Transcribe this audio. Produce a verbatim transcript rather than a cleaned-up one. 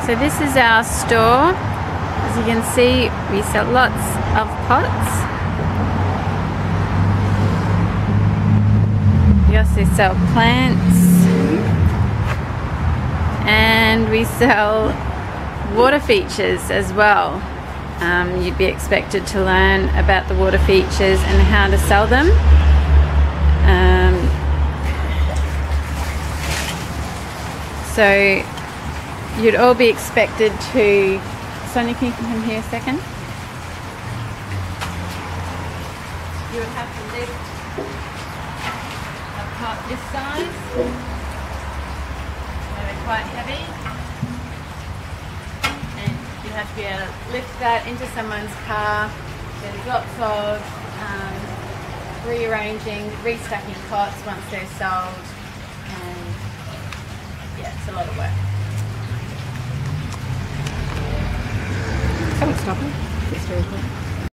So this is our store. As you can see, we sell lots of pots. We also sell plants. And we sell water features as well. Um, you'd be expected to learn about the water features and how to sell them. Um, so you'd all be expected to... Sonia, can you come here a second? You would have to lift a pot this size. So they're quite heavy. And you have to be able to lift that into someone's car. There's lots of um, rearranging, restacking pots once they're sold. And yeah, it's a lot of work. Don't stop it. It's very good.